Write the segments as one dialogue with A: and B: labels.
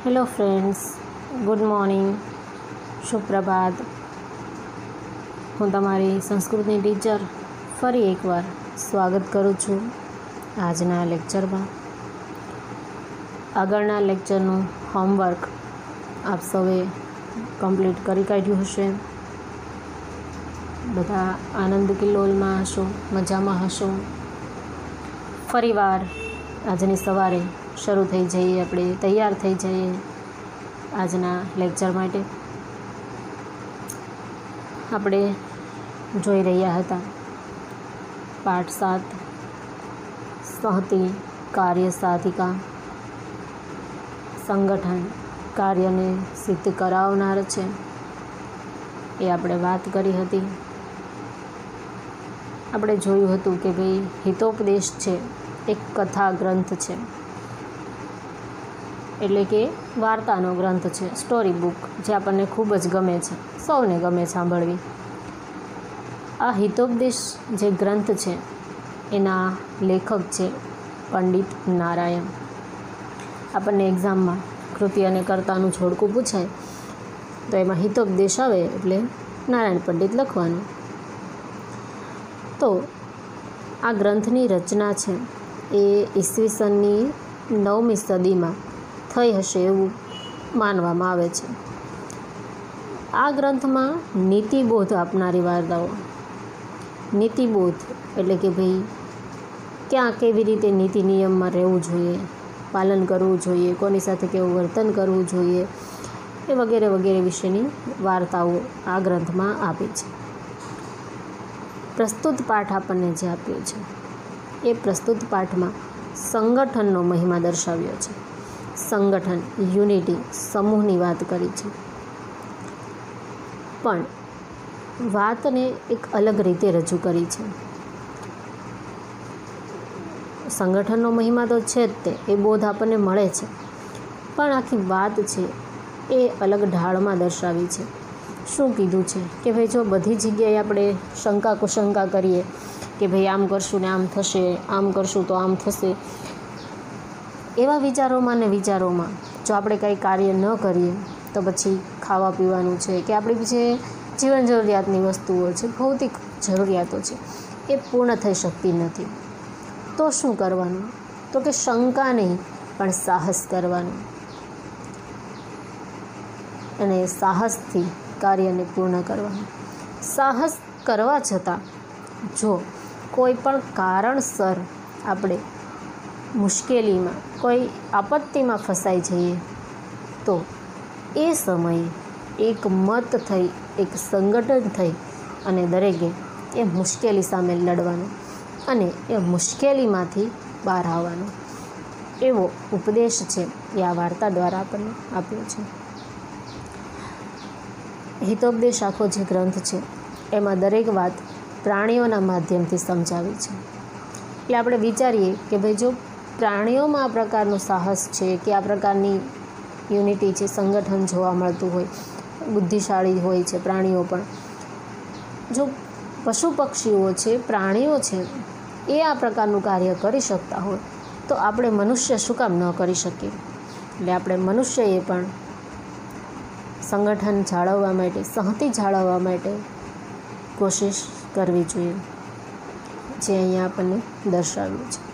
A: Hello friends, good morning, સુપ્રભાત. હું તમારી સંસ્કૃતની ટીચર ફરી એકવાર સ્વાગત કરું છું આજના લેક્ચરમાં. આગળના લેક્ચરનું હોમવર્ક આપ સૌએ કમ્પ્લીટ કરી કાઢ્યું હશે. બધા આનંદ કિલ્લોલમાં હશો, મજામાં હશો. ફરીવાર આજની સવારે શરૂ થઈ જઈએ, આપણે તૈયાર થઈ જઈએ આજના લેક્ચર માટે. આપણે જોઈ રહ્યા હતા પાઠ 7, સંહતિ કાર્ય સાધિકા. સંગઠન કાર્યને સિદ્ધ કરાવનાર છે એ આપણે વાત કરી હતી. આપણે જોયું હતું કે ભાઈ હિતોપદેશ છે એક કથા ગ્રંથ છે, એટલે કે વાર્તાનો ગ્રંથ છે, સ્ટોરી બુક, જે આપણને ખૂબ જ ગમે છે, સૌને ગમે સાંભળવી. આ હિતોપદેશ જે ગ્રંથ છે એના લેખક છે પંડિત નારાયણ. આપણને એક્ઝામમાં કૃતિ અને કર્તાનું જોડકું પૂછાય તો એમાં હિતોપદેશ આવે એટલે નારાયણ પંડિત લખવાનું. તો આ ગ્રંથની રચના છે એ ઈસવીસનની 9મી સદીમાં થઈ હશે એવું માનવામાં આવે છે. આ ગ્રંથમાં નીતિબોધ આપનારી વાર્તાઓ, નીતિબોધ એટલે કે ભાઈ ક્યાં કેવી રીતે નીતિ નિયમમાં રહેવું જોઈએ, પાલન કરવું જોઈએ, કોની સાથે કેવું વર્તન કરવું જોઈએ, એ વગેરે વગેરે વિશેની વાર્તાઓ આ ગ્રંથમાં આપી છે. પ્રસ્તુત પાઠ આપણને જે આપ્યો છે એ પ્રસ્તુત પાઠમાં સંગઠનનો મહિમા દર્શાવ્યો છે. સંગઠન, યુનિટી, સમૂહની વાત કરી છે, પણ વાતને એક અલગ રીતે રજૂ કરી છે. સંગઠનનો મહિમા તો છે જ, તે એ બોધ આપણને મળે છે, પણ આખી વાત છે એ અલગ ઢાળમાં દર્શાવી છે. શું કીધું છે કે ભાઈ જો બધી જગ્યાએ આપણે શંકા કુશંકા કરીએ કે ભાઈ આમ કરશું ને આમ થશે, આમ કરશું તો આમ થશે, એવા વિચારોમાં જો આપણે કંઈ કાર્ય ન કરીએ તો પછી ખાવા પીવાનું છે કે આપણી જે જીવન જરૂરિયાતની વસ્તુઓ છે, ભૌતિક જરૂરિયાતો છે, એ પૂર્ણ થઈ શકતી નથી. તો શું કરવાનું? તો કે શંકા નહીં પણ સાહસ કરવાનું, અને સાહસથી કાર્યને પૂર્ણ કરવાનું. સાહસ કરવા છતાં જો કોઈ પણ કારણસર આપણે મુશ્કેલીમાં, કોઈ આપત્તિમાં ફસાઈ જઈએ તો એ સમયે એક મત થઈ, એક સંગઠન થઈ અને દરેકે એ મુશ્કેલી સામે લડવાનું અને એ મુશ્કેલીમાંથી બહાર આવવાનું, એવો ઉપદેશ છે એ આ વાર્તા દ્વારા આપણને આપ્યો છે. હિતોપદેશ આખો જે ગ્રંથ છે એમાં દરેક વાત પ્રાણીઓના માધ્યમથી સમજાવી છે. એટલે આપણે વિચારીએ કે ભાઈ જો પ્રાણીઓમાં આ પ્રકારનું સાહસ છે કે આ પ્રકારની યુનિટી છે, સંગઠન જોવા મળતું હોય, બુદ્ધિશાળી હોય છે પ્રાણીઓ પણ, જો પશુ પક્ષીઓ છે, પ્રાણીઓ છે, એ આ પ્રકારનું કાર્ય કરી શકતા હોય તો આપણે મનુષ્ય શું કામ ન કરી શકીએ? એટલે આપણે મનુષ્યએ પણ સંગઠન જાળવવા માટે, સંહતિ જાળવવા માટે કોશિશ કરવી જોઈએ, જે અહીંયા આપણને દર્શાવ્યું છે.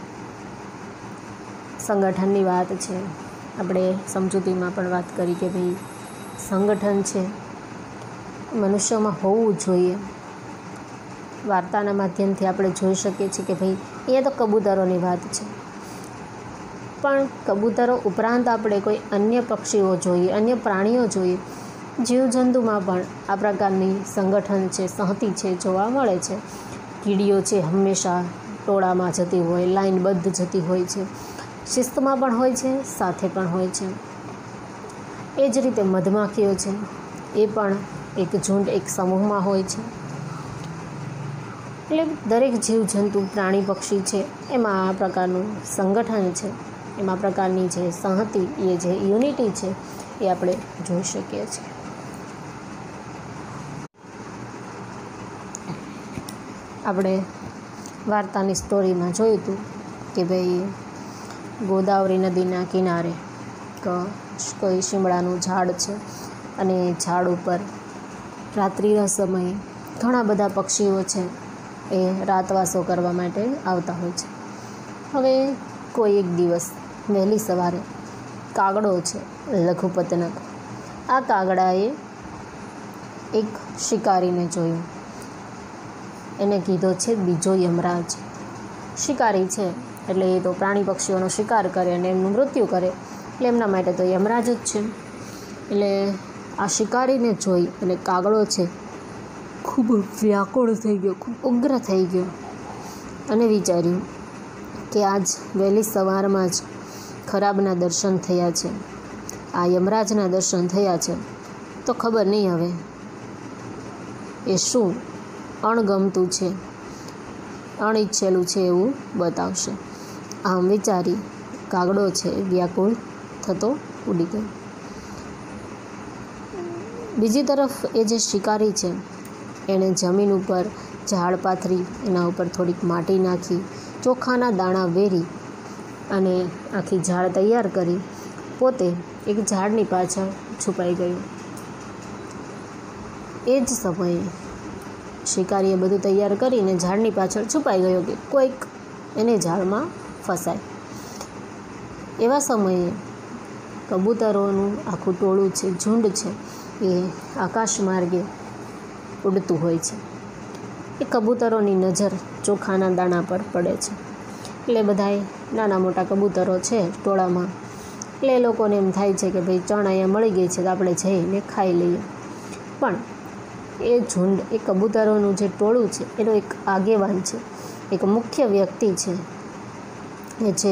A: સંગઠનની વાત છે, આપણે સમજૂતીમાં પણ વાત કરી કે ભાઈ સંગઠન છે મનુષ્યોમાં હોવું જોઈએ. વાર્તાના માધ્યમથી આપણે જોઈ શકીએ છીએ કે ભાઈ એ તો કબૂતરોની વાત છે, પણ કબૂતરો ઉપરાંત આપણે કોઈ અન્ય પક્ષીઓ જોઈએ, અન્ય પ્રાણીઓ જોઈએ, જીવજંતુમાં પણ આ પ્રકારની સંગઠન છે, સંહતિ છે જોવા મળે છે. કીડીઓ છે હંમેશા ટોળામાં જતી હોય, લાઇનબદ્ધ જતી હોય છે, શિસ્તમાં પણ હોય છે, સાથે પણ હોય છે. એ જ રીતે મધમાખીઓ છે એ પણ એક ઝુંડ, એક સમૂહમાં હોય છે. એટલે દરેક જીવજંતુ, પ્રાણી, પક્ષી છે એમાં આ પ્રકારનું સંગઠન છે, એમાં પ્રકારની જે સંહતિ, એ જે યુનિટી છે એ આપણે જોઈ શકીએ છીએ. આપણે વાર્તાની સ્ટોરીમાં જોયું હતું કે ભાઈ ગોદાવરી નદીના કિનારે એક કોઈ શીમળાનું ઝાડ છે અને ઝાડ ઉપર રાત્રિના સમયે ઘણા બધા પક્ષીઓ છે એ રાતવાસો કરવા માટે આવતા હોય છે. હવે કોઈ એક દિવસ વહેલી સવારે કાગડો છે લઘુપતનક, આ કાગડાએ એક શિકારીને જોયો. એને કીધો છે બીજો યમરાજ. શિકારી છે એટલે એ તો પ્રાણી પક્ષીઓનો શિકાર કરે અને એમનું મૃત્યુ કરે, એટલે એમના માટે તો યમરાજ જ છે. એટલે આ શિકારીને જોઈ અને કાગડો છે ખૂબ વ્યાકુળ થઈ ગયો, ખૂબ ઉગ્ર થઈ ગયો અને વિચાર્યું કે આજ વહેલી સવારમાં જ ખરાબના દર્શન થયા છે, આ યમરાજના દર્શન થયા છે, તો ખબર નહીં હવે એ શું અણગમતું છે, અણઇચ્છેલું છે એવું બતાવશે. આમ વિચારી કાગડો છે વ્યાકુળ થતો ઉડી ગયો. બીજી તરફ એ જે શિકારી છે એણે જમીન ઉપર ઝાડ પાથરી, એના ઉપર થોડીક માટી નાખી, ચોખાના દાણા વેરી અને આખી ઝાડ તૈયાર કરી પોતે એક ઝાડની પાછળ છુપાઈ ગયો. એ જ સમયે શિકારીએ બધું તૈયાર કરીને ઝાડની પાછળ છુપાઈ ગયો કે કોઈક એને ઝાડમાં ફસાય. એવા સમયે કબૂતરોનું આખું ટોળું છે, ઝુંડ છે, એ આકાશ માર્ગે ઉડતું હોય છે. એ કબૂતરોની નજર ચોખાના દાણા પર પડે છે. એટલે બધાએ નાના મોટા કબૂતરો છે ટોળામાં, એટલે એ લોકોને એમ થાય છે કે ભાઈ ચણ અહીંયા મળી ગઈ છે તો આપણે જઈને ખાઈ લઈએ. પણ એ ઝુંડ, એ કબૂતરોનું જે ટોળું છે એનો એક આગેવાન છે, એક મુખ્ય વ્યક્તિ છે, એ છે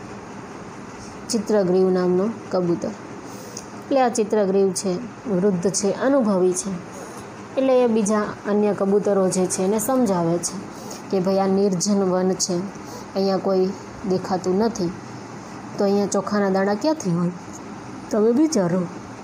A: ચિત્રગ્રીવ નામનો કબૂતર. એટલે આ ચિત્રગ્રીવ છે વૃદ્ધ છે, અનુભવી છે. એટલે એ બીજા અન્ય કબૂતરો જે છે એને સમજાવે છે કે ભાઈ આ નિર્જન વન છે, અહીંયા કોઈ દેખાતું નથી, તો અહીંયા ચોખાના દાણા ક્યાંથી હોય? તમે વિચારો,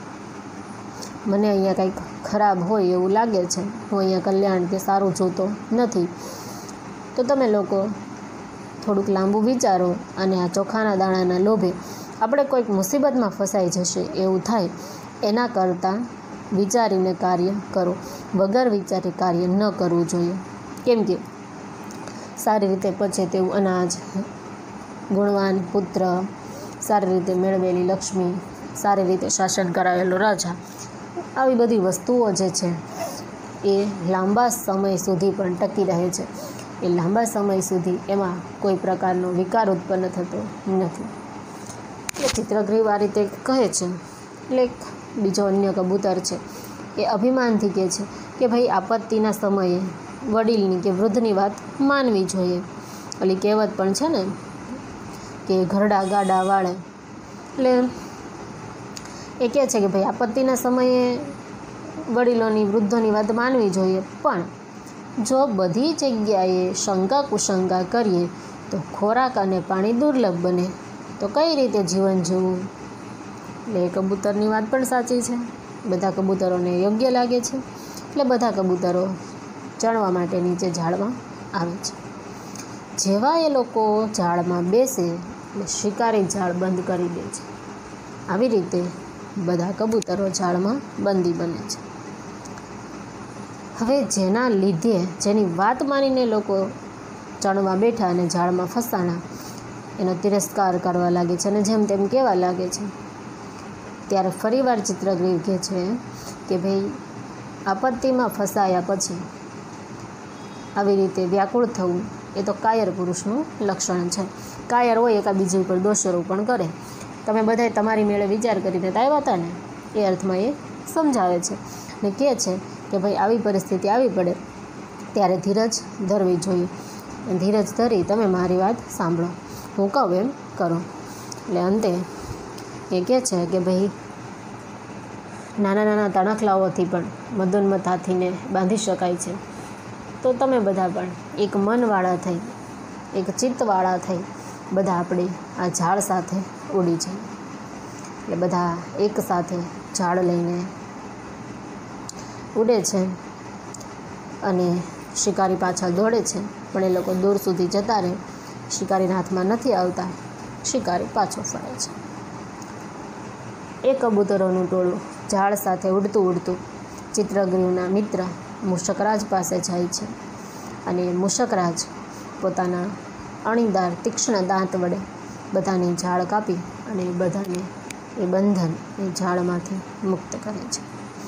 A: મને અહીંયા કંઈક ખરાબ હોય એવું લાગે છે, હું અહીંયા કલ્યાણ કે સારું જોતો નથી, તો તમે લોકો થોડુંક લાંબુ વિચારો અને આ ચોખાના દાણાના લોભે આપણે કોઈક મુસીબતમાં ફસાઈ જશે એવું થાય, એના કરતાં વિચારીને કાર્ય કરો. વગર વિચારી કાર્ય ન કરવું જોઈએ. કેમ કે સારી રીતે પચે તેવું અનાજ, ગુણવાન પુત્ર, સારી રીતે મેળવેલી લક્ષ્મી, સારી રીતે શાસન કરાવેલો રાજા, આવી બધી વસ્તુઓ જે છે એ લાંબા સમય સુધી પણ ટકી રહે છે. એ લાંબા સમય સુધી એમાં કોઈ પ્રકારનો વિકાર ઉત્પન્ન થતો નથી. એટલે ચિત્રગ્રીવ આ રીતે કહે છે. એટલે બીજો અન્ય કબૂતર છે એ અભિમાનથી કહે છે કે ભાઈ આપત્તિના સમયે વડીલની કે વૃદ્ધની વાત માનવી જોઈએ. ઓલી કહેવત પણ છે ને કે ઘરડા ગાડા વાળે. એટલે એ કહે છે કે ભાઈ આપત્તિના સમયે વડીલોની, વૃદ્ધોની વાત માનવી જોઈએ, પણ જો બધી જગ્યાએ શંકા કુશંકા કરીએ તો ખોરાક અને પાણી દુર્લભ બને, તો કઈ રીતે જીવન જીવવું? એટલે એ કબૂતરની વાત પણ સાચી છે. બધા કબૂતરોને યોગ્ય લાગે છે. એટલે બધા કબૂતરો ચણવા માટે નીચે ઝાડમાં આવે છે. જેવા એ લોકો ઝાડમાં બેસે એટલે શિકારી ઝાડ બંધ કરી દે છે. આવી રીતે બધા કબૂતરો ઝાડમાં બંદી બને છે. હવે જેના લીધે, જેની વાત માનીને લોકો ચણવા બેઠા અને ઝાડમાં ફસાણા, એનો તિરસ્કાર કરવા લાગે છે અને જેમ તેમ કહેવા લાગે છે. ત્યારે ફરીવાર ચિત્રગ્રીવ કહે છે કે ભાઈ આપત્તિમાં ફસાયા પછી આવી રીતે વ્યાકુળ થવું એ તો કાયર પુરુષનું લક્ષણ છે. કાયર હોય એકા બીજી ઉપર દોષારોપણ કરે. તમે બધાએ તમારી મેળે વિચાર કરીને તો આવ્યા હતા ને, એ અર્થમાં એ સમજાવે છે ને કહે છે કે ભાઈ આવી પરિસ્થિતિ આવી પડે ત્યારે ધીરજ ધરવી જોઈએ. ધીરજ ધરી તમે મારી વાત સાંભળો, હું કહું એમ કરો. એટલે અંતે એ કહે છે કે ભાઈ નાના નાના તણખલાઓથી પણ મદોન્મત હાથીને બાંધી શકાય છે. તો તમે બધા પણ એક મનવાળા થઈ, એક ચિત્તવાળા થઈ બધા આપણે આ ઝાડ સાથે ઉડી જઈએ. એટલે બધા એક સાથે ઝાડ લઈને ઉડે છે અને શિકારી પાછળ દોડે છે, પણ એ લોકો દૂર સુધી જતા રહે, શિકારીના હાથમાં નથી આવતા, શિકારી પાછો ફરે છે. એ કબૂતરોનું ટોળું ઝાડ સાથે ઉડતું ઉડતું ચિત્રગૃહના મિત્ર મૂષકરાજ પાસે જાય છે અને મૂષકરાજ પોતાના અણીદાર તીક્ષ્ણ દાંત વડે બધાની ઝાડ કાપી અને બધાને એ બંધન એ ઝાડમાંથી મુક્ત કરે છે.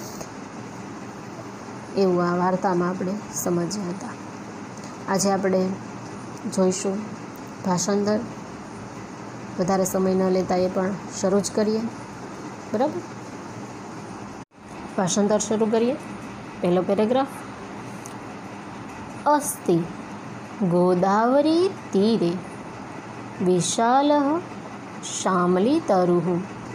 A: એવું આ વાર્તામાં આપણે સમજ્યા હતા. આજે આપણે જોઈશું ભાષાંતર. વધારે સમય ન લેતા એ પણ શરૂ જ કરીએ. બરાબર, ભાષાંતર શરૂ કરીએ. પહેલો પેરેગ્રાફ. અસ્તિ ગોદાવરી તીરે વિશાલઃ શ્યામલીતરુઃ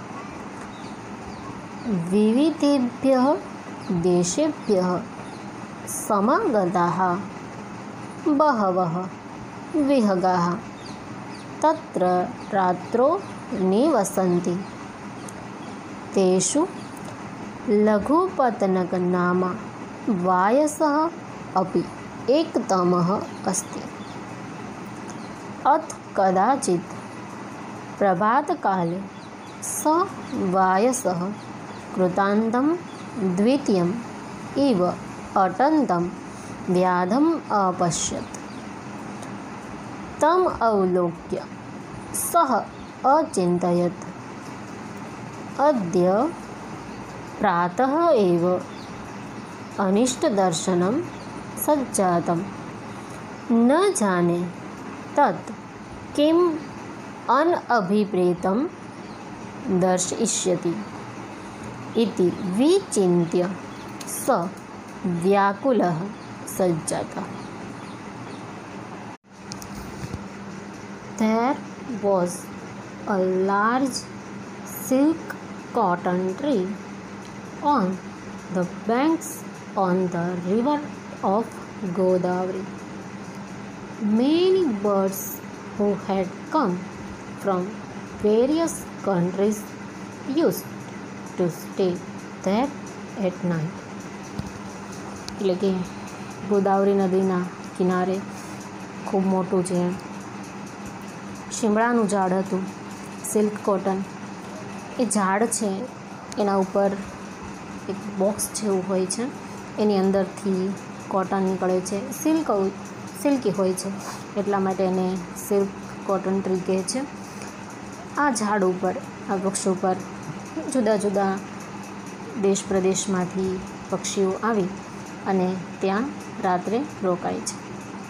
A: વિવિધેભ્યઃ દેશેભ્યઃ સમાગતાઃ બહવઃ વિહગાઃ તત્ર રાત્રો નિવસન્તિ. તેષુ લઘુપતનક નામ વાયસઃ અપि એકતમઃ अस्ति. अथ कदाचित् प्रभातकाले स वायसः कृतान्तं द्वितीयम् इव अटन्तं व्याधम् अपश्यत्. तम् अवलोक्य सः अचिन्तयत्, अद्य प्रातः एव अनिष्टदर्शनं सज्जातं. न जाने तत् किम् अनभिप्रेतं दर्शयिष्यति इति विचिन्त्य स व्याकुलः सज्जातः. There was a large silk cotton tree on the banks on the river of Godavari. Many birds who had come from various countries used to stay there at night. એટલે કે ગોદાવરી નદીના કિનારે ખૂબ મોટું જે શિમળાનું ઝાડ હતું, સિલ્ક કોટન. એ ઝાડ છે એના ઉપર એક બોક્સ જેવું હોય છે, એની અંદરથી કોટન નીકળે છે. સિલ્કી હોય છે એટલા માટે એને સિલ્ક કોટન ટ્રી કહે છે. આ ઝાડ ઉપર, આ વૃક્ષ ઉપર જુદા જુદા દેશ પ્રદેશમાંથી પક્ષીઓ આવી અને ત્યાં રાત્રે રોકાય છે.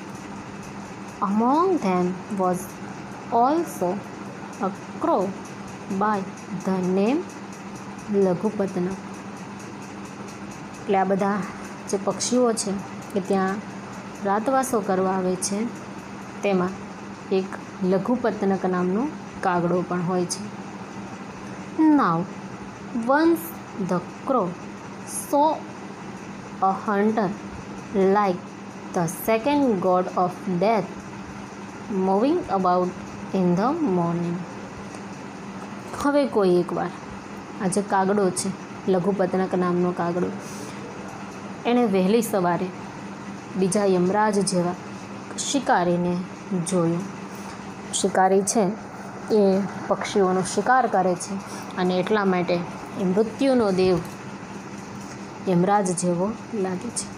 A: Among them was also a crow by the name લઘુપતનક. એટલે આ બધા જે પક્ષીઓ છે કે ત્યાં રાતવાસો કરવા આવે છે, તેમાં એક લઘુપતનક નામનો કાગડો પણ હોય છે. Now once the crow saw a hunter like the second god of death moving about in the morning. હવે કોઈ એકવાર આ જે કાગડો છે, લઘુપતનક નામનો કાગડો, એણે વહેલી સવારે બીજા યમરાજ જેવા શિકારીને જોયું. શિકારી છે એ પક્ષીઓનો શિકાર કરે છે અને એટલા માટે એ મૃત્યુનો દેવ યમરાજ જેવો લાગે છે.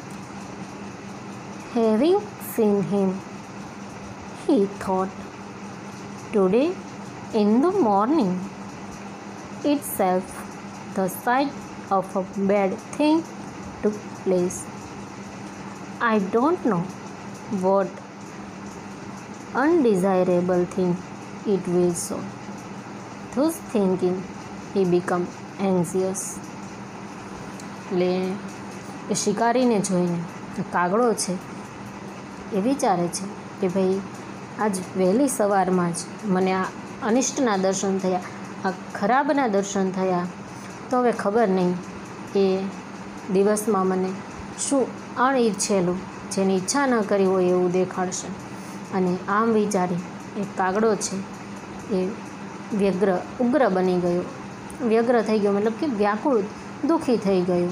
A: Having seen him, he thought, today in the morning itself the sight of a bad thing took place. I don't know what undesirable thing it will show. Thus thinking he became anxious. એટલે એ શિકારીને જોઈને કાગડો છે એ વિચારે છે કે ભાઈ આજ વહેલી સવારમાં જ મને આ અનિષ્ટના દર્શન થયા, આ ખરાબના દર્શન થયા, તો હવે ખબર નહીં એ દિવસમાં મને શું અણઈચ્છેલું, જેની ઈચ્છા ન કરી હોય એવું દેખાડશે. અને આમ વિચારી એ કાગડો છે એ ઉગ્ર બની ગયો, વ્યગ્ર થઈ ગયો, મતલબ કે વ્યાકુળ, દુઃખી થઈ ગયો.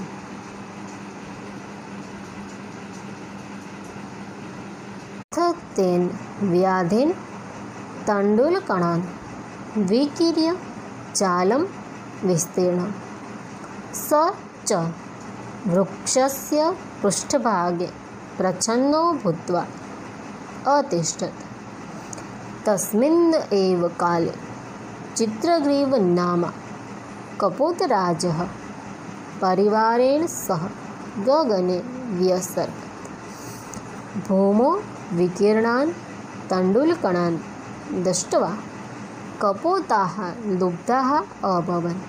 A: તેન વ્યાધેન તંડુલકણાન વિકીર્ય ચાલમ विस्तीर्ण। स च वृक्षस्य पृष्ठभागे प्रच्छन्नो भूत्वा अतिष्ठत्। तस्मिन् एव काले चित्रग्रीव नाम कपोतराजः परिवारेण सह गगने व्यसर्गत्। भूमौ विकीर्णान् तण्डुलकणान् दृष्ट्वा कपोताः लुब्धाः अभवन्।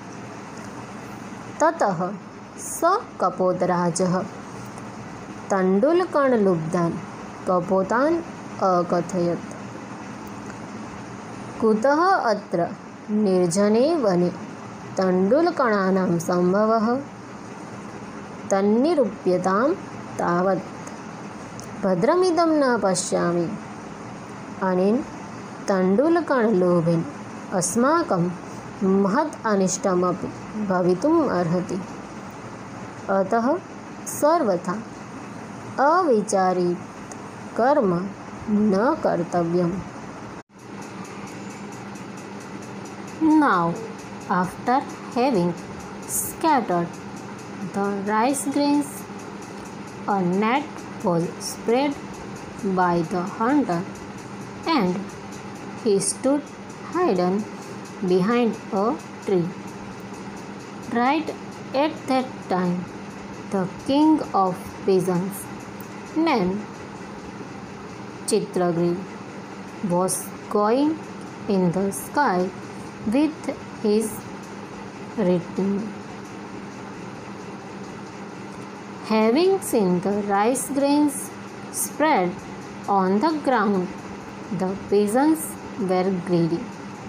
A: ततः स कपोतराजः तण्डुलकणलुब्धान् कपोतान् अकथयत्, कुतः अत्र निर्जने वने तण्डुलकणानां सम्भवः? तन्निरूप्यतां तावत् भद्रमिदं न पश्यामि। अनेन तण्डुलकणलोभेन अस्माकं महत् अनिष्टमपि भवितुम् अर्हति। अतः सर्वथा अविचारित कर्म न कर्तव्यम्। Now, after having scattered the rice grains, a net was spread by the hunter, and he stood hidden behind a tree. Right at that time, the king of pigeons, named Chitragriv, was going in the sky with his retinue. Having seen the rice grains spread on the ground, the pigeons were greedy.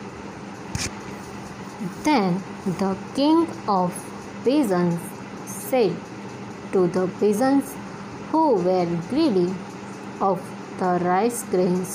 A: Then the king of pigeons said to the pigeons who were greedy of the rice grains,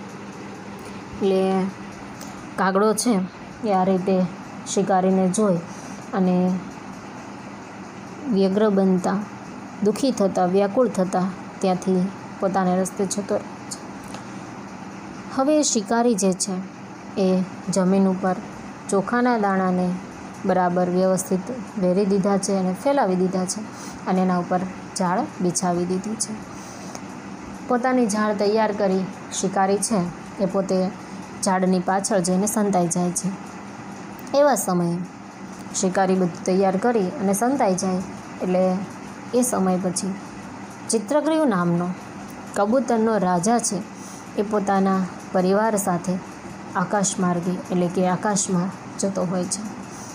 A: કાગડો છે એ આ રીતે શિકારીને જોઈ અને વ્યગ્ર બનતા, દુઃખી થતા, વ્યાકુળ થતા ત્યાંથી પોતાને રસ્તે જતો રહે છે. હવે શિકારી જે છે એ જમીન ઉપર ચોખાના દાણાને બરાબર વ્યવસ્થિત વેરી દીધા છે અને ફેલાવી દીધા છે અને એના ઉપર ઝાડ બિછાવી દીધી છે. પોતાની ઝાડ તૈયાર કરી શિકારી છે એ પોતે ઝાડની પાછળ જઈને સંતાઈ જાય છે. એવા સમયે શિકારી બધું તૈયાર કરી અને સંતાઈ જાય એટલે એ સમય પછી ચિત્રગ્રીવ નામનો કબૂતરનો રાજા છે એ પોતાના પરિવાર સાથે આકાશ માર્ગે એટલે કે આકાશમાં જતો હોય છે.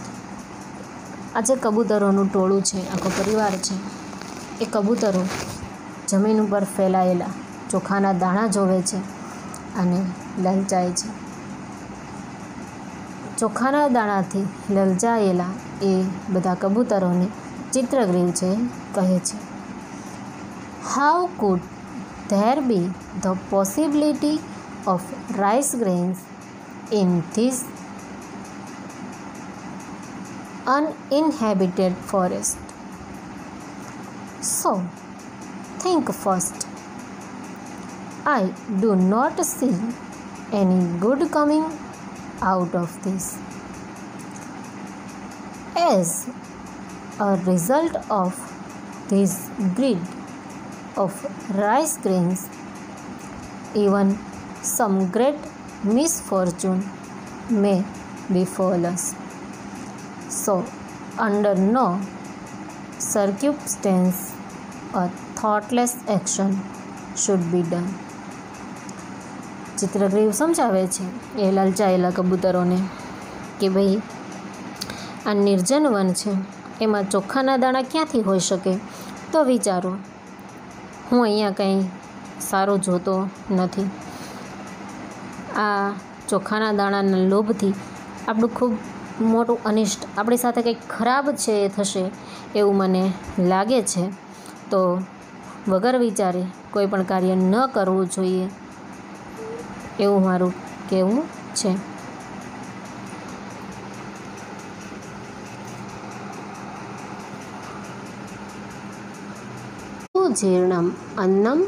A: આ જે કબૂતરોનું ટોળું છે, આખો પરિવાર છે, એ કબૂતરો જમીન ઉપર ફેલાયેલા ચોખાના દાણા જોવે છે અને લલચાય છે. ચોખાના દાણાથી લલચાયેલા એ બધા કબૂતરોને ચિત્રગ્રીવ છે કહે છે, how could there be the possibility of rice grains in this uninhabited forest? So, think first. I do not see any good coming out of this. As a result of this greed of rice grains, even some great misfortune may befall us. So, under no circumstance a thoughtless action should be done. Chitragriva સમજાવે છે એ લલચાયેલા કબૂતરોને કે ભાઈ આ નિર્જન one છે, એમાં ચોખાના દાણા ક્યાંથી હોઈ શકે? તો વિચારો, હું અહીંયા કંઈ સારું જોતો નથી. આ ચોખાના દાણાના લોભથી આપણું ખૂબ મોટું અનિષ્ટ, આપણી સાથે કંઈક ખરાબ છે એ થશે એવું મને લાગે છે. તો વગર વિચારે કોઈ પણ કાર્ય ન કરવું જોઈએ એવું મારું કહેવું છે. સુજીર્ણમ અન્નમ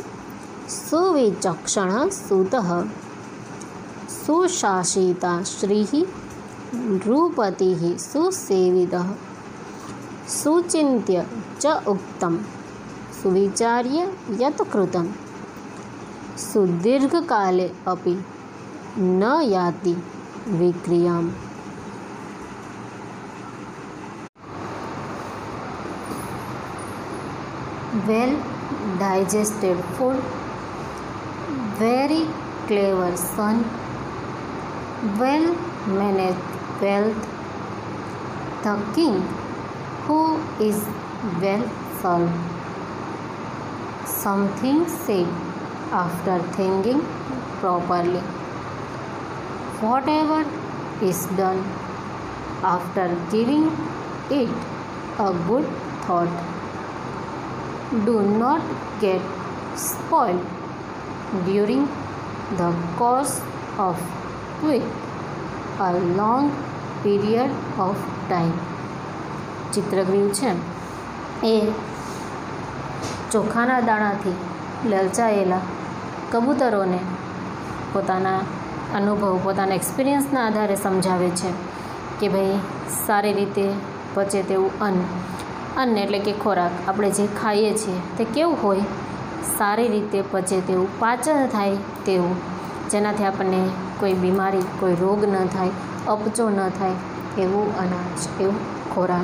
A: સુવિચક્ષણ સુતઃ સુશાસિતા શ્રીઃ नृपतिः सुसेवितः सुचिन्त्य च उक्तं सुविचार्य यत् कृतं सुदीर्घकाले अपि न याति विक्रियाम्। Well digested food, very clever son, well managed wealth, the king who is well served. Something said after thinking properly. Whatever is done after giving it a good thought. Do not get spoiled during the course of quite a long period of time. ચિત્રગૃહ છે એ ચોખાના દાણાથી લલચાયેલા કબૂતરોને પોતાના અનુભવ પોતાના એક્સપિરિયન્સના આધારે સમજાવે છે કે ભાઈ સારી રીતે પચે તેવું અન્ન એટલે કે ખોરાક આપણે જે ખાઈએ છીએ તે કેવું હોય, સારી રીતે પચે તેવું, પાચન થાય તેવું, જેનાથી આપણને કોઈ બીમારી કોઈ રોગ ન થાય, અપચો ન થાય એવું અનાજ, એવું ખોરાક.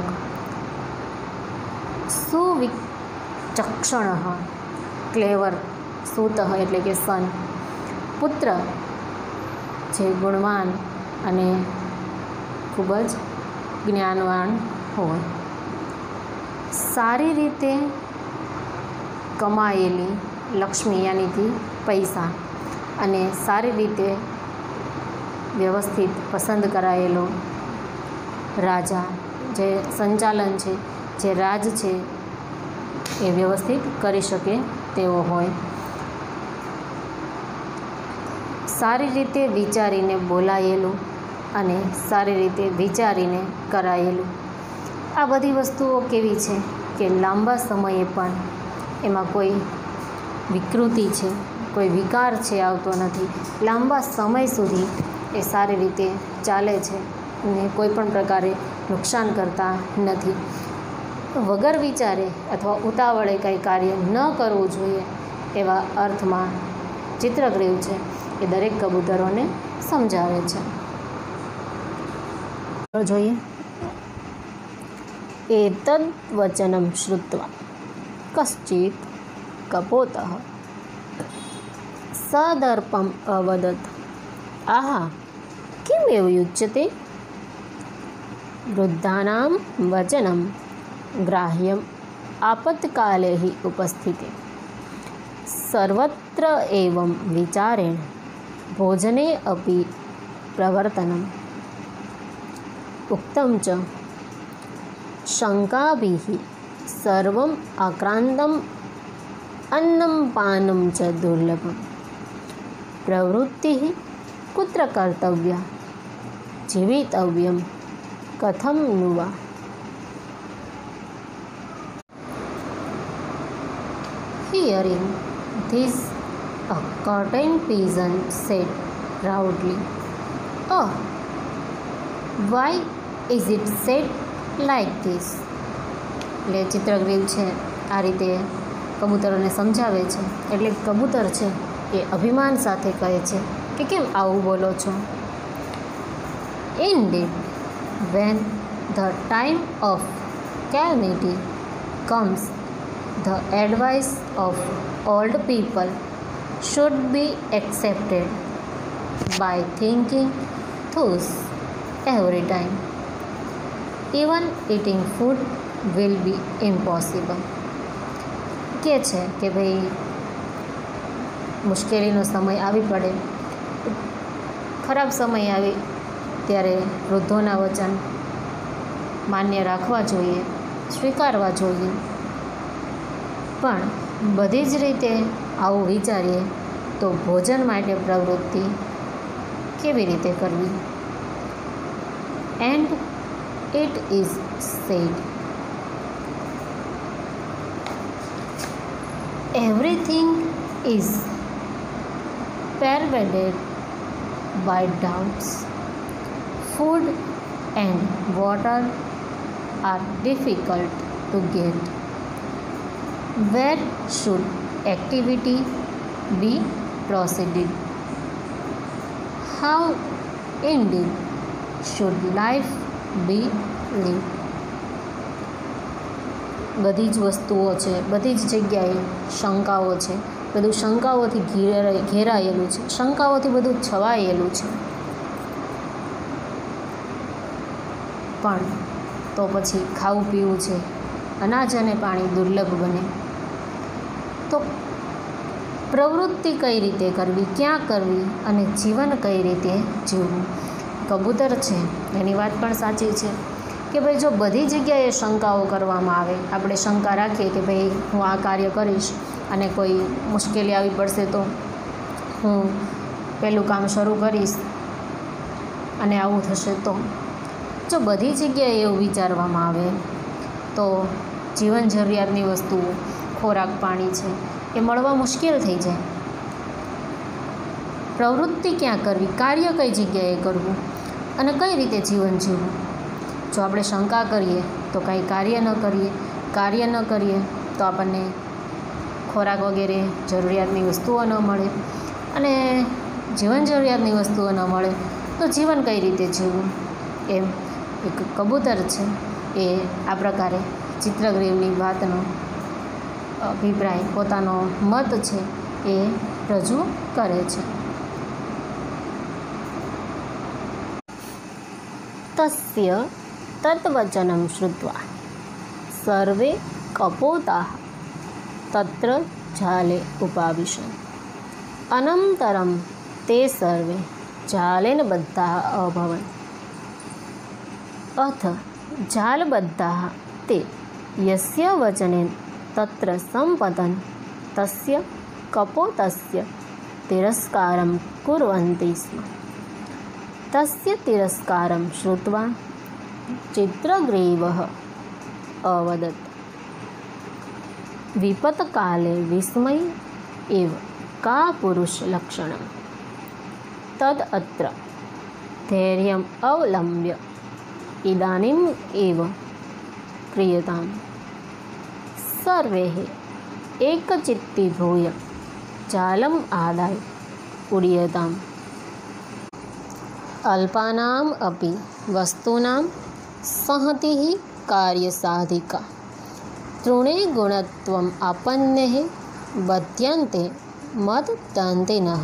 A: સુવિચક્ષણ ક્લેવર સુત એટલે કે સન, પુત્ર જે ગુણવાન અને ખૂબ જ જ્ઞાનવાન હોય. સારી રીતે કમાયેલી લક્ષ્મી યાની કે પૈસા અને સારી રીતે વ્યવસ્થિત પસંદ કરાયેલો રાજા, જે સંચાલન છે, જે રાજ છે એ વ્યવસ્થિત કરી શકે તેવો હોય. સારી રીતે વિચારીને બોલાયેલું અને સારી રીતે વિચારીને કરાયેલું. આ બધી વસ્તુઓ કેવી છે કે લાંબા સમયે પણ એમાં કોઈ વિકૃતિ છે, કોઈ વિકાર છે આવતો નથી. લાંબા સમય સુધી એ સારી રીતે ચાલે છે અને કોઈ પણ પ્રકારે નુકસાન કરતા નથી. વગર વિચારે અથવા ઉતાવળે કંઈ કાર્ય ન કરવું જોઈએ એવા અર્થમાં ચિત્રગૃહ છે એ દરેક કબૂતરોને સમજાવે છે. જોઈએ એતદ્ વચનમ શ્રુત્વા કશ્ચિત કપોતઃ સદર્પમ અવદત આહા કિમેવ યુચ્યતે વૃદ્ધાનાં વચનમ ગ્રાહ્યમ આપત્કાલે હિ ઉપસ્થિતે સર્વત્ર એવં વિચારેણ ભોજને અપી પ્રવર્તનમ ઉક્તમ ચ શંકાભિઃ સર્વમ આક્રાંતમ અન્નમ પાનમ ચ દુર્લભમ પ્રવૃત્તિઃ કુત્ર કર્તવ્યા જીવિતવ્યમ કથમ नु वा. Hearing this, a certain peasant said proudly, "Oh, why is it said like this?" એટલે ચિત્રગૃહ છે આ રીતે કબૂતરોને સમજાવે છે. એટલે કબૂતર છે એ અભિમાન સાથે કહે છે કે કેમ આવું બોલો છો. Indeed, when the time of calamity comes, the advice of old people should be accepted by thinking thus every time. Even eating food will be impossible. કે છે કે ભાઈ મુશ્કેલીનો સમય આવી પડે, ખરાબ સમય આવે ત્યારે વૃદ્ધોના વચન માન્ય રાખવા જોઈએ, સ્વીકારવા જોઈએ. પણ બધી જ રીતે આવું વિચારીએ તો ભોજન માટે પ્રવૃત્તિ કેવી રીતે કરવી. And it is said, everything is pervaded by doubts. Food and water are difficult to get. Where should activity be proceeded? How indeed should life be lived? બધી જ વસ્તુઓ છે, બધી જ જગ્યાએ શંકાઓ છે, બધું શંકાઓથી ઘેરાયેલું છે, શંકાઓથી બધું છવાયેલું છે. પણ તો પછી ખાવું પીવું છે, અનાજ અને પાણી દુર્લભ બને તો પ્રવૃત્તિ કઈ રીતે કરવી, ક્યાં કરવી અને જીવન કઈ રીતે જીવવું? કબૂતર છે એની વાત પણ સાચી છે કે ભાઈ જો બધી જગ્યાએ શંકાઓ કરવામાં આવે, આપણે શંકા રાખીએ કે ભાઈ હું આ કાર્ય કરીશ અને કોઈ મુશ્કેલી આવી પડશે તો હું પહેલું કામ શરૂ કરીશ અને આવું થશે તો, જો બધી જગ્યાએ એવું વિચારવામાં આવે તો જીવન જરૂરિયાતની વસ્તુઓ, ખોરાક, પાણી છે એ મળવા મુશ્કેલ થઈ જાય. પ્રવૃત્તિ ક્યાં કરવી, કાર્ય કઈ જગ્યાએ કરવું અને કઈ રીતે જીવન જીવવું? જો આપણે શંકા કરીએ તો કાંઈ કાર્ય ન કરીએ, કાર્ય ન કરીએ તો આપણને ખોરાક વગેરે જરૂરિયાતની વસ્તુઓ ન મળે અને જીવન જરૂરિયાતની વસ્તુઓ ન મળે તો જીવન કઈ રીતે જીવવું? એમ એક કબૂતર છે એ આ પ્રકારે ચિત્રગ્રીવની વાતનો અભિપ્રાય, પોતાનો મત છે એ રજૂ કરે છે. તસ્ય તત્વચનમ શ્રુત્વા સર્વે કપોતાઃ તત્ર જાલે ઉપાવિશन्. અનંતરમ તે સર્વે જાલેન બદ્ધાઃ અભવन्. અથ જાલબદ્ધાઃ તે યસ્ય વચનેન તત્ર સંપતन् તસ્ય કપોતસ્ય તિરસ્કારં કુર્વન્તિ સ્મ. તસ્ય તિરસ્કારં શ્રુત્વા ચિત્રગ્રીવઃ અવદत्. વિપત્કાલે વિસ્મય એવ કા પુરુષલક્ષણં તદ અત્ર ધૈર્યમ અવલંબ્ય ઇદાનીમ એવ ક્રિયતામ. સર્વેઃ એકચિત્તીભૂય Jalam આદાય ઉડ્યતામ. અલ્પાનામ અપી વસ્તુનામ સંહતિઃ કાર્યસાધિકા. તૃણે ગુણત્વમ આપન્નેઃ બધ્યન્તે મદદાન્તિનઃ.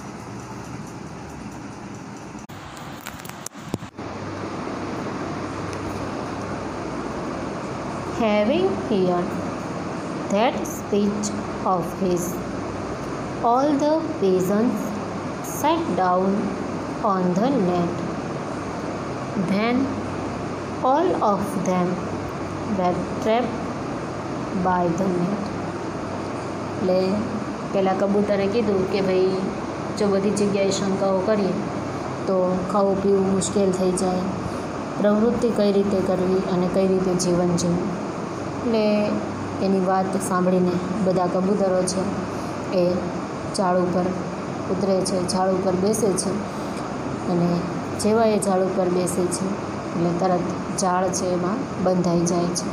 A: Having heard that speech of his, all the peasants sat down on the net. Then all of them were trapped by the net. એટલે પહેલાં કબૂતરે કીધું કે ભાઈ જો બધી જગ્યાએ શંકાઓ કરીએ તો ખાવું પીવું મુશ્કેલ થઈ જાય, પ્રવૃત્તિ કઈ રીતે કરવી અને કઈ રીતે જીવન જીવવું. એટલે એની વાત સાંભળીને બધા કબૂતરો છે એ ઝાડ ઉપર ઉતરે છે, ઝાડ ઉપર બેસે છે અને જેવા એ ઝાડ ઉપર બેસે છે એટલે તરત ઝાડ છે એમાં બંધાઈ જાય છે.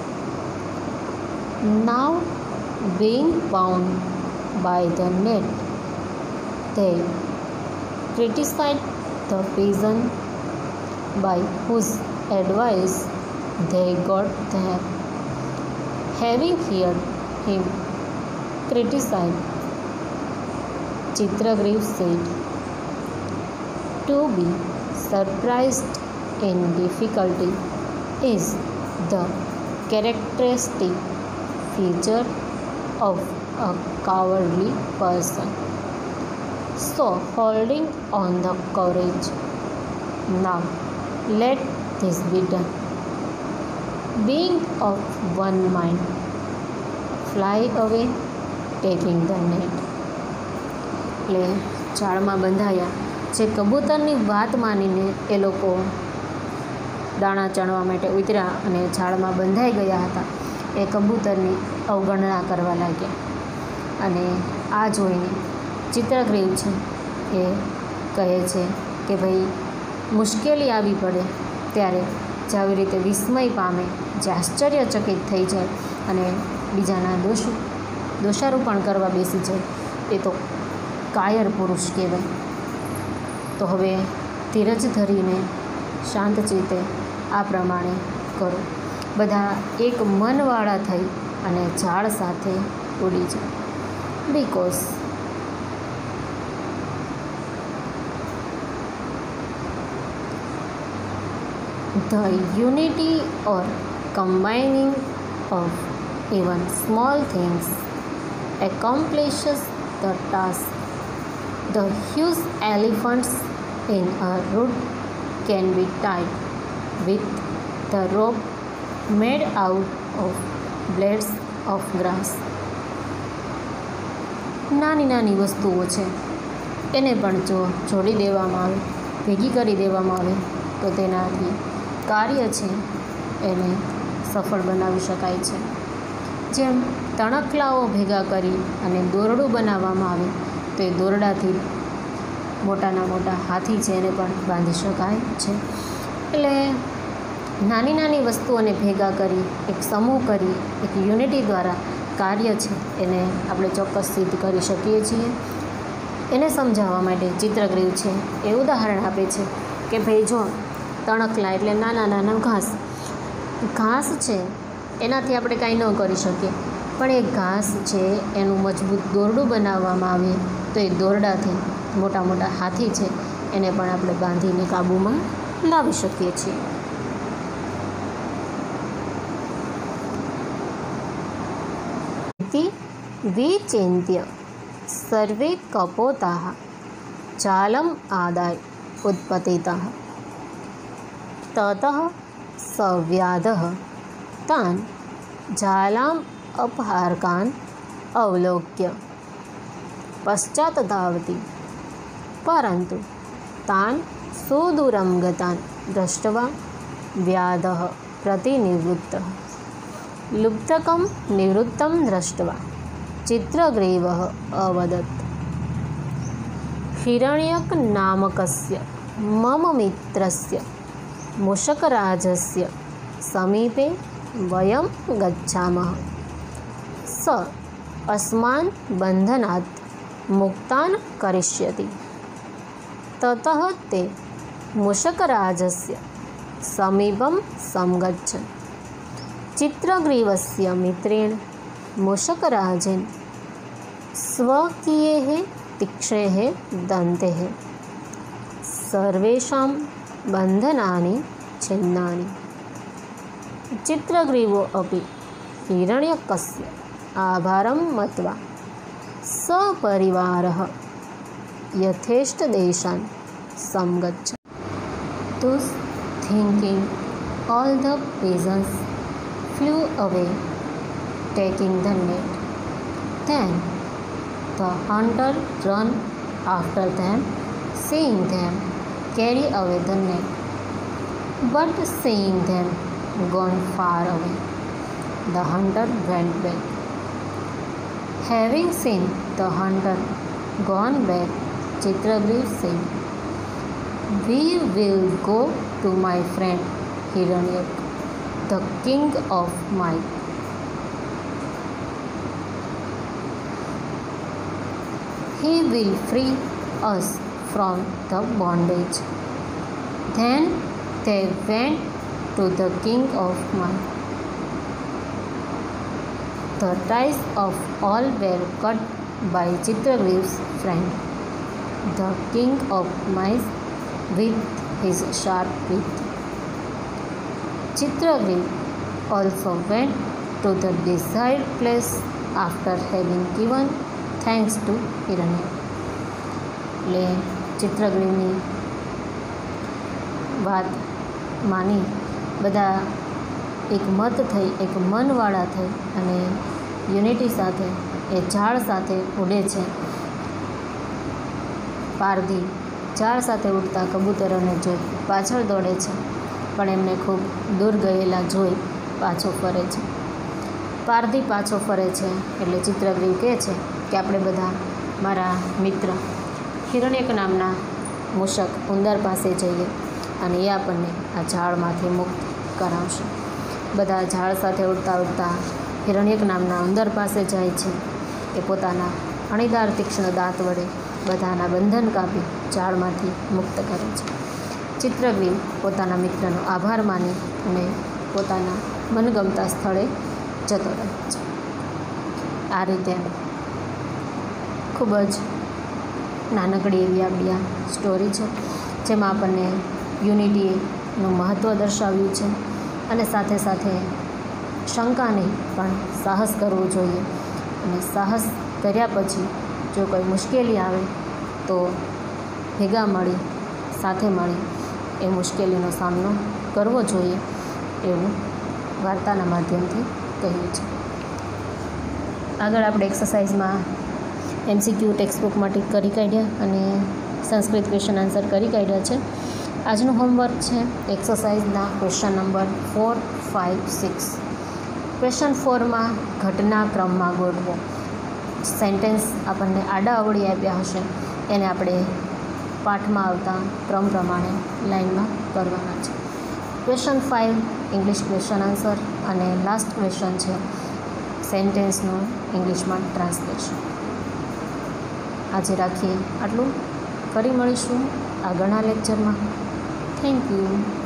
A: Now being bound by the net, they criticized the pigeon by whose advice they got there. Having heard him criticized, Chitragriv said, "To be surprised in difficulty is the characteristic feature of a cowardly person. So holding on the courage, now let this be done. Being of one mind, fly away, taking the net." એટલે ઝાડમાં બંધાયા. જે કબૂતરની વાત માનીને એ લોકો દાણા ચણવા માટે ઉતર્યા અને ઝાડમાં બંધાઈ ગયા હતા એ કબૂતરની અવગણના કરવા લાગ્યા. અને આ જોઈને ચિત્રગ્રીવ છે એ કહે છે કે ભાઈ મુશ્કેલી આવી પડે ત્યારે જે આવી રીતે વિસ્મય પામે, જે આશ્ચર્યચકિત થઈ જાય અને બીજાના દોષારોપણ કરવા બેસી જાય, એ તો કાયર પુરુષ કહેવાય. તો હવે ધીરજ ધરીને શાંત ચિત્તે આ પ્રમાણે કરો. બધા એક મનવાળા થઈ અને ઝાડ સાથે ઉડી જાય. Because the unity or combining of even small things accomplishes the task. The huge elephants in a wood can be tied with the rope made out of blades of grass. નાની નાની વસ્તુઓ છે એને પણ જો જોડી દેવામાં આવે, ભેગી કરી દેવામાં આવે તો તેનાથી કાર્ય છે એને સફળ બનાવી શકાય છે. જેમ તણખલાઓ ભેગા કરી અને દોરડું બનાવવામાં આવે તો એ દોરડાથી મોટાના મોટા હાથી છે એને પણ બાંધી શકાય છે. એટલે નાની નાની વસ્તુઓને ભેગા કરી, એક સમૂહ કરી, એક યુનિટી દ્વારા કાર્ય છે એને આપણે ચોક્કસ સિદ્ધ કરી શકીએ છીએ. એને સમજાવવા માટે ચિત્રગ્રીવ છે એ ઉદાહરણ આપે છે કે ભાઈ જો તણખલા એટલે નાના નાના ઘાસ છે એનાથી આપણે કાંઈ ન કરી શકીએ, પણ એ ઘાસ છે એનું મજબૂત દોરડું બનાવવામાં આવે તો એ દોરડાથી મોટા મોટા હાથી છે એને પણ આપણે બાંધીને કાબૂમાં લાવી શકીએ છીએ. વિચિંત્ય સર્વે કપોતાઃ જાલમ આદાય ઉત્પતિતાઃ તતઃ સવ્યાધઃ તાન જાલામ અપહારકાન અવલોક્ય પશ્ચાત ધાવતી પરંતુ તાન સુદૂરમ ગતાન દૃષ્ટવા વ્યાધઃ પ્રતિનિવૃત્તઃ લુબ્ધકં નિવૃત્तं દૃષ્ટવા ચિત્રગ્રીવઃ અવદत् हिरण्यक नामकस्य मम मित्रस्य मूषकराजस्य समीपे वयं गच्छामः. स अस्मान् बन्धनात् मुक्तान् करिष्यति. ततः ते मूषकराजस्य समीपं समगच्छन्. चित्रग्रीवस्य मित्रेण मूषकराजेन स्वकीयैः तीक्ष्णैः दन्तैः सर्वेषां बन्धनानि छिन्नानि. चित्रग्रीवो अपि हिरण्यकस्य आभारं मत्वा सपरिवारः यथेष्टदेशान् समगच्छत्. Thus thinking, all the pigeons flew away, taking the net. Then the hunter ran after them, seeing them carry away the net. But seeing them gone far away, the hunter went back. Having seen the hunter gone back, Chitragriv said, "We will go to my friend Hiranyak, the king of might. He will free us from the bondage." Then they went to the king of might. The ties of all were cut by Chitragriv's friend, the king of mice, with his sharp wit. Chitragriv also went to the desired place after having given thanks to Hiranya. એટલે ચિત્રગ્રીવની વાત માની બધા એક મત થઈ, એક મનવાળા થઈ અને યુનિટી સાથે એ ઝાડ સાથે ઉડે છે. પારધી ઝાડ સાથે ઉડતા કબૂતરોને જોઈ પાછળ દોડે છે, પણ એમને ખૂબ દૂર ગયેલા જોઈ પાછો ફરે છે. પારધી પાછો ફરે છે એટલે ચિત્રગ્રીવ કહે છે કે આપણે બધા મારા મિત્ર હિરણ્યક નામના મૂષક ઉંદર પાસે જઈએ અને એ આપણને આ ઝાડમાંથી મુક્ત કરાવશે. બધા ઝાડ સાથે ઉડતા ઉડતા હિરણ્યક નામના ઉંદર પાસે જાય છે. તે પોતાના અણીદાર તીક્ષ્ણ દાંત વડે બધાના બંધન કાપી ઝાડમાંથી મુક્ત કરે છે. ચિત્રગ્રીવ પોતાના મિત્રનો આભાર માની અને પોતાના મનગમતા સ્થળે જતો રહે છે. આ રીતે ખૂબ જ નાનકડી એવી આપણી આ સ્ટોરી છે, જેમાં આપણને યુનિટીનું મહત્ત્વ દર્શાવ્યું છે અને સાથે સાથે શંકા નહીં પણ સાહસ કરવું જોઈએ. અને સાહસ કર્યા પછી જો કોઈ મુશ્કેલી આવે તો ભેગા મળી સાથે મળી એ મુશ્કેલીનો સામનો કરવો જોઈએ એવું વાર્તાના માધ્યમથી કહ્યું છે. આગળ આપણે એક્સરસાઇઝમાં MCQ ટેક્સ્ટબુકમાંથી કરી કાઢ્યા અને સંસ્કૃત ક્વેશ્ચન આન્સર કરી કાઢ્યા છે. આજનું હોમવર્ક છે એક્સરસાઇઝના ક્વેશ્ચન નંબર 4, 5, 6. ક્વેશ્ચન 4માં ઘટનાક્રમમાં ગોઠવો. સેન્ટેન્સ આપણને આડા અવળી આપ્યા હશે, એને આપણે પાઠમાં આવતા ક્રમ પ્રમાણે લાઇનમાં કરવાના છે. ક્વેશ્ચન 5 ઇંગ્લિશ ક્વેશ્ચન આન્સર અને લાસ્ટ ક્વેશ્ચન છે સેન્ટેન્સનું ઇંગ્લિશમાં ટ્રાન્સલેશન. આજે રાખીએ આટલું. ફરી મળીશું આગળના લેક્ચરમાં. Thank you.